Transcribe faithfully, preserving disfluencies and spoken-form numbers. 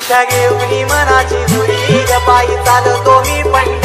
विठ्ठा घेऊनी मनाची धुरी पायी चालतो मी पंढरी